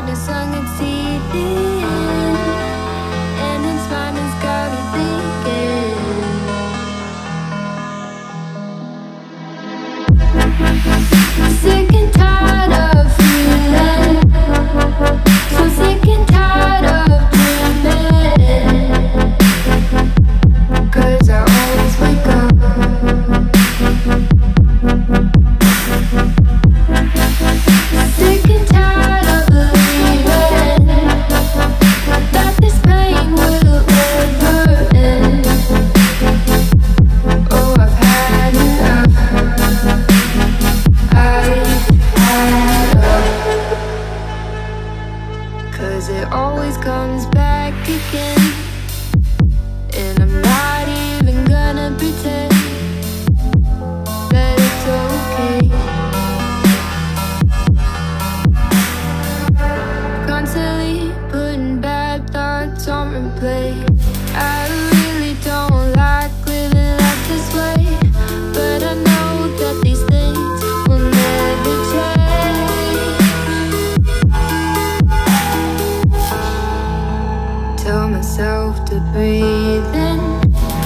is unexceeded, and its mind has got me thinking. Sick and tired of feeling, so sick and tired of dreaming, 'cause I always wake up sick and tired of believing that this pain will ever end. Oh, I've had enough. I've had enough. 'Cause it always comes back again, and I'm not even gonna pretend that it's okay. Constantly putting bad thoughts on replay. I really don't like living life this way, but I know that these things will never change. Tell myself to breathe in